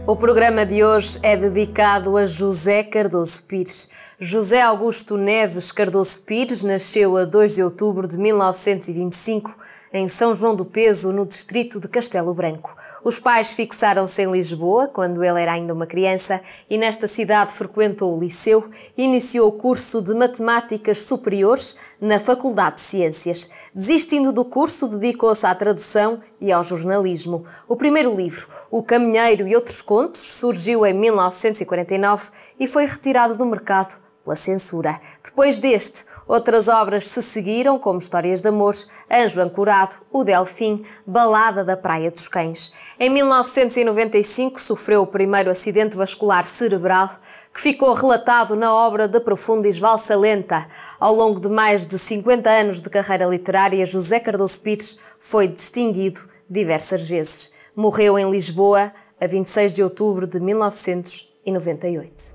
O programa de hoje é dedicado a José Cardoso Pires. José Augusto Neves Cardoso Pires nasceu a 2 de outubro de 1925 em São João do Peso, no distrito de Castelo Branco. Os pais fixaram-se em Lisboa, quando ele era ainda uma criança, e nesta cidade frequentou o liceu e iniciou o curso de Matemáticas Superiores na Faculdade de Ciências. Desistindo do curso, dedicou-se à tradução e ao jornalismo. O primeiro livro, O Caminheiro e Outros Contos, surgiu em 1949 e foi retirado do mercado pela censura. Depois deste, outras obras se seguiram, como Histórias de Amor, Anjo Ancorado, O Delfim, Balada da Praia dos Cães. Em 1995 sofreu o primeiro acidente vascular cerebral, que ficou relatado na obra de Profundis Valsalenta. Ao longo de mais de 50 anos de carreira literária, José Cardoso Pires foi distinguido diversas vezes. Morreu em Lisboa a 26 de outubro de 1998.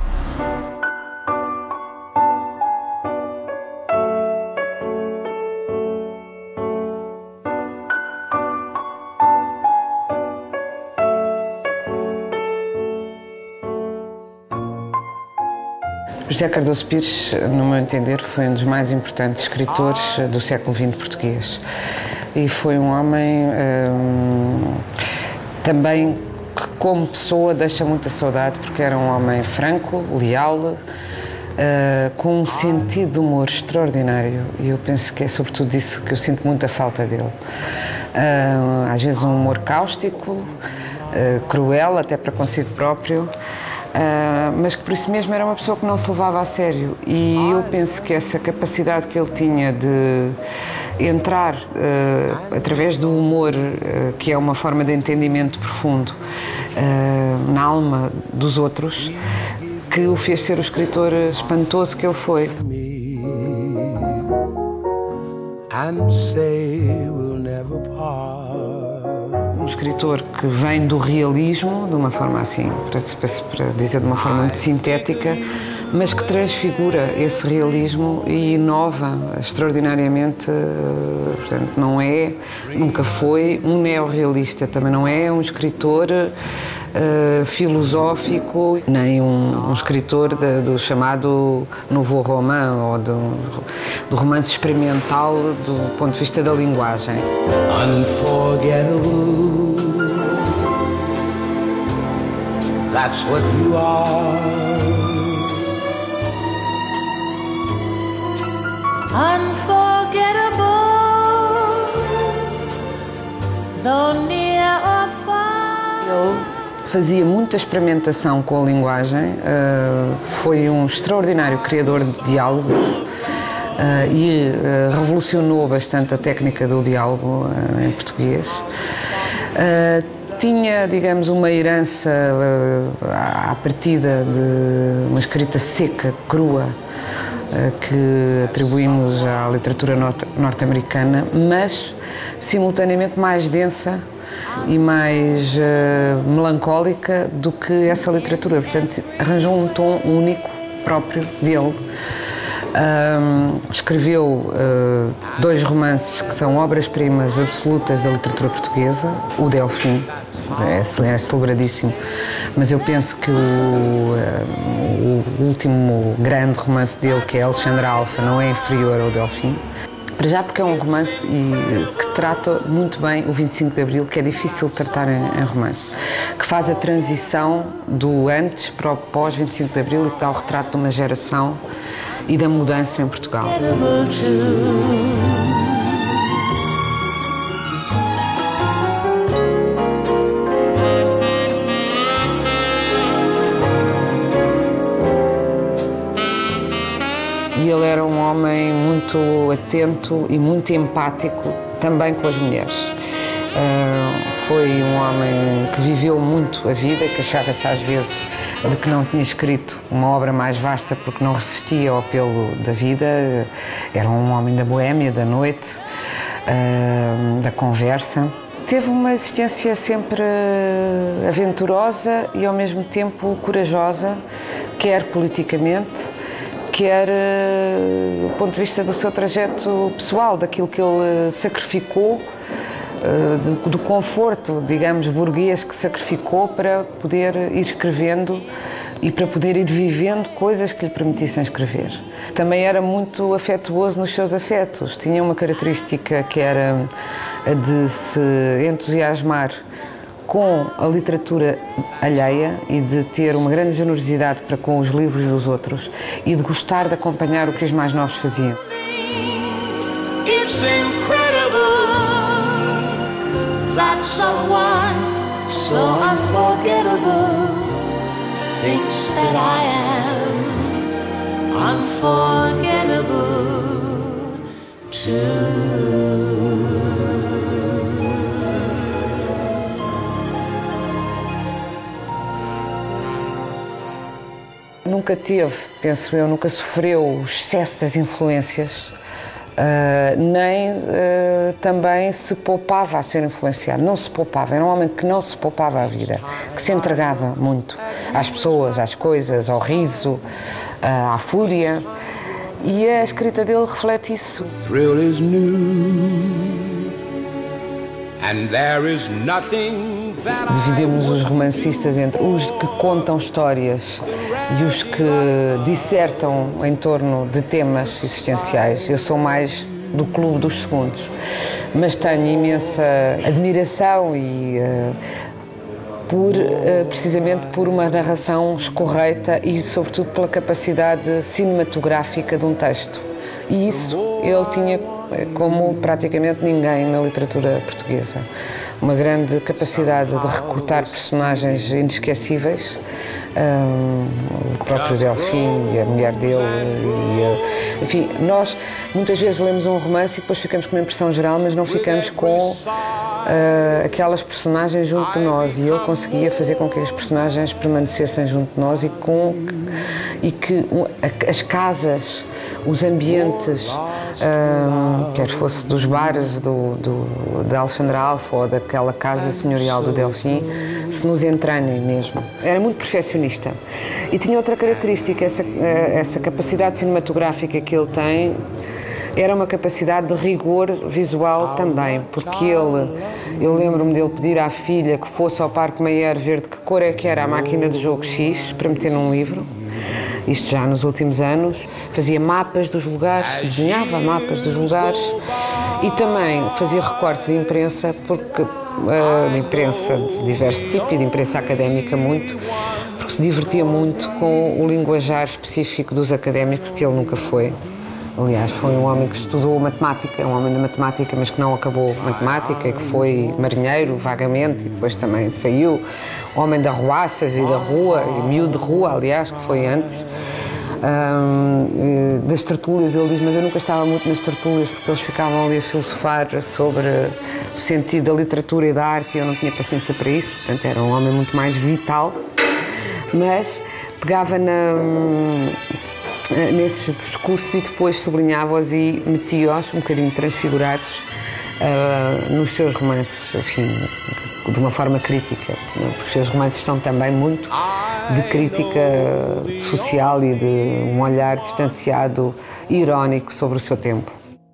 José Cardoso Pires, no meu entender, foi um dos mais importantes escritores do século XX português. E foi um homem também que, como pessoa, deixa muita saudade, porque era um homem franco, leal, com um sentido de humor extraordinário. E eu penso que é sobretudo isso que eu sinto muita falta dele. Às vezes um humor cáustico, cruel, até para consigo próprio. Mas que por isso mesmo era uma pessoa que não se levava a sério, e eu penso que essa capacidade que ele tinha de entrar através do humor, que é uma forma de entendimento profundo, na alma dos outros, que o fez ser o escritor espantoso que ele foi. Um escritor que vem do realismo, de uma forma assim, para dizer de uma forma muito sintética, mas que transfigura esse realismo e inova extraordinariamente. Portanto, não é, nunca foi um neorrealista, também não é um escritor filosófico, nem um escritor do chamado nouveau roman, ou do romance experimental do ponto de vista da linguagem. Unforgettable, that's what you are. Unforgettable, though near or far. Ele fazia muita experimentação com a linguagem, foi um extraordinário criador de diálogos e revolucionou bastante a técnica do diálogo em português. Tinha, digamos, uma herança à partida de uma escrita seca, crua, que atribuímos à literatura norte-americana, mas simultaneamente mais densa e mais melancólica do que essa literatura. Portanto, arranjou um tom único, próprio dele. Escreveu 2 romances que são obras-primas absolutas da literatura portuguesa. O Delfim é celebradíssimo, mas eu penso que o último grande romance dele, que é Alexandra Alfa, não é inferior ao Delfim. Para já porque é um romance que trata muito bem o 25 de Abril, que é difícil de tratar em romance, que faz a transição do antes para o pós-25 de Abril e que dá o retrato de uma geração e da mudança em Portugal. E ele era um homem muito atento e muito empático também com as mulheres. Foi um homem que viveu muito a vida, que achava-se às vezes de que não tinha escrito uma obra mais vasta porque não resistia ao apelo da vida. Era um homem da boémia, da noite, da conversa. Teve uma existência sempre aventurosa e ao mesmo tempo corajosa, quer politicamente, quer do ponto de vista do seu trajeto pessoal, daquilo que ele sacrificou do conforto, digamos, burguês que sacrificou para poder ir escrevendo e para poder ir vivendo coisas que lhe permitissem escrever. Também era muito afetuoso nos seus afetos. Tinha uma característica que era a de se entusiasmar com a literatura alheia e de ter uma grande generosidade para com os livros dos outros e de gostar de acompanhar o que os mais novos faziam. It's incredible that someone so unforgettable thinks that I am unforgettable too. Nunca teve, penso eu, nunca sofreu o excesso das influências, nem também se poupava a ser influenciado. Não se poupava, era um homem que não se poupava à vida, que se entregava muito às pessoas, às coisas, ao riso, à fúria. E a escrita dele reflete isso. Thrill is new, and there is nothing that Dividimos os romancistas entre os que contam histórias e os que dissertam em torno de temas existenciais. Eu sou mais do clube dos segundos, mas tenho imensa admiração e precisamente por uma narração escorreita e sobretudo pela capacidade cinematográfica de um texto. E isso ele tinha como praticamente ninguém na literatura portuguesa. Uma grande capacidade de recortar personagens inesquecíveis, o próprio Delfim e a mulher dele, enfim, nós muitas vezes lemos um romance e depois ficamos com uma impressão geral, mas não ficamos com aquelas personagens junto de nós, e ele conseguia fazer com que as personagens permanecessem junto de nós e que as casas, os ambientes, quer fosse dos bares de Alexandra Alfa ou daquela casa senhorial do Delfim, se nos entranhem mesmo. Era muito perfeccionista. E tinha outra característica, essa capacidade cinematográfica que ele tem, era uma capacidade de rigor visual também, porque eu lembro-me dele pedir à filha que fosse ao Parque Mayer ver de que cor é que era a máquina de jogo X para meter num livro. Isto já nos últimos anos. Fazia mapas dos lugares, desenhava mapas dos lugares e também fazia recortes de imprensa, porque de imprensa de diverso tipo e de imprensa académica muito, porque se divertia muito com o linguajar específico dos académicos, que ele nunca foi. Aliás, foi um homem que estudou matemática, um homem da matemática, mas que não acabou matemática, que foi marinheiro vagamente e depois também saiu. Homem da Ruaças e da rua, e miúdo de rua, aliás, que foi antes. Das tertúlias, ele diz, mas eu nunca estava muito nas tertúlias porque eles ficavam ali a filosofar sobre o sentido da literatura e da arte e eu não tinha paciência para isso, portanto era um homem muito mais vital, mas pegava nesses discursos e depois sublinhava-os e metia-os um bocadinho transfigurados nos seus romances, enfim, de uma forma crítica, porque os seus romances são também muito de crítica social e de um olhar distanciado e irónico sobre o seu tempo.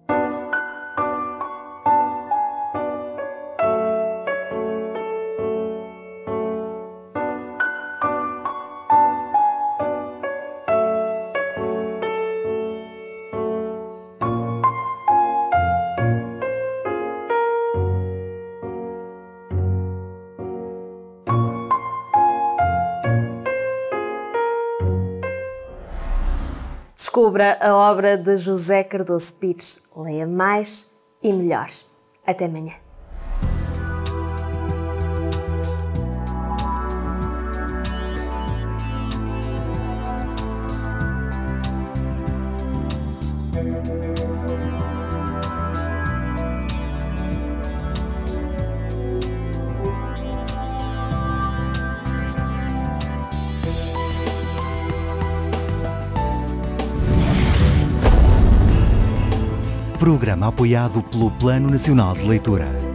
Descubra a obra de José Cardoso Pires. Leia mais e melhor. Até amanhã. Programa apoiado pelo Plano Nacional de Leitura.